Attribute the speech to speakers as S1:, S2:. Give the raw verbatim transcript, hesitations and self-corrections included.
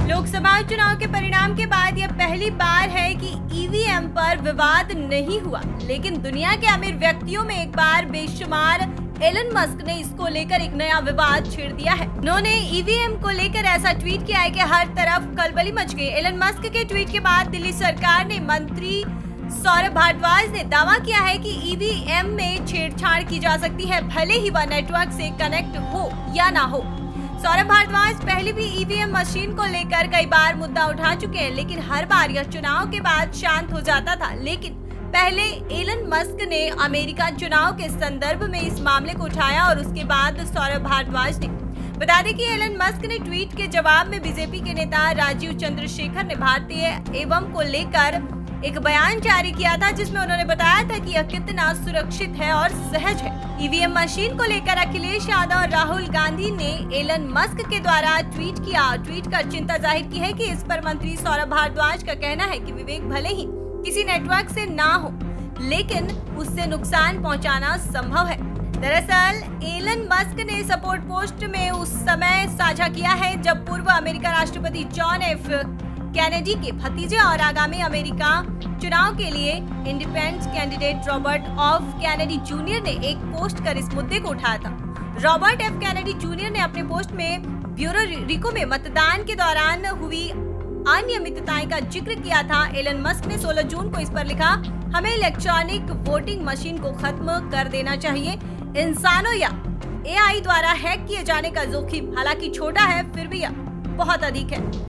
S1: लोकसभा चुनाव के परिणाम के बाद यह पहली बार है कि ईवीएम पर विवाद नहीं हुआ, लेकिन दुनिया के अमीर व्यक्तियों में एक बार बेशुमार एलन मस्क ने इसको लेकर एक नया विवाद छेड़ दिया है। उन्होंने ईवीएम को लेकर ऐसा ट्वीट किया है कि हर तरफ खलबली मच गई। एलन मस्क के ट्वीट के बाद दिल्ली सरकार ने मंत्री सौरभ भारद्वाज ने दावा किया है कि ईवीएम में छेड़छाड़ की जा सकती है, भले ही वह नेटवर्क से कनेक्ट हो या ना हो। सौरभ भारद्वाज पहले भी ईवीएम मशीन को लेकर कई बार मुद्दा उठा चुके हैं, लेकिन हर बार यह चुनाव के बाद शांत हो जाता था। लेकिन पहले एलन मस्क ने अमेरिका चुनाव के संदर्भ में इस मामले को उठाया और उसके बाद सौरभ भारद्वाज ने। बता दें कि एलन मस्क ने ट्वीट के जवाब में बीजेपी के नेता राजीव चंद्रशेखर ने भारतीय एवं को लेकर एक बयान जारी किया था, जिसमें उन्होंने बताया था कि यह कितना सुरक्षित है और सहज है। ईवीएम मशीन को लेकर अखिलेश यादव और राहुल गांधी ने एलन मस्क के द्वारा ट्वीट किया ट्वीट कर चिंता जाहिर की है कि इस पर मंत्री सौरभ भारद्वाज का कहना है कि विवेक भले ही किसी नेटवर्क से ना हो, लेकिन उससे नुकसान पहुंचाना संभव है। दरअसल एलन मस्क ने सपोर्ट पोस्ट में उस समय साझा किया है जब पूर्व अमेरिका राष्ट्रपति जॉन एफ कैनेडी के भतीजे और आगामी अमेरिका चुनाव के लिए independent candidate Robert F Kennedy junior ने एक पोस्ट कर इस मुद्दे को उठाया था। रॉबर्ट एफ कैनेडी जूनियर ने अपने पोस्ट में ब्यूरो रिको में मतदान के दौरान हुई अनियमितताएं का जिक्र किया था। एलन मस्क ने सोलह जून को इस पर लिखा, हमें इलेक्ट्रॉनिक वोटिंग मशीन को खत्म कर देना चाहिए। इंसानों या एआई द्वारा हैक किए जाने का जोखिम हालांकि छोटा है, फिर भी यह बहुत अधिक है।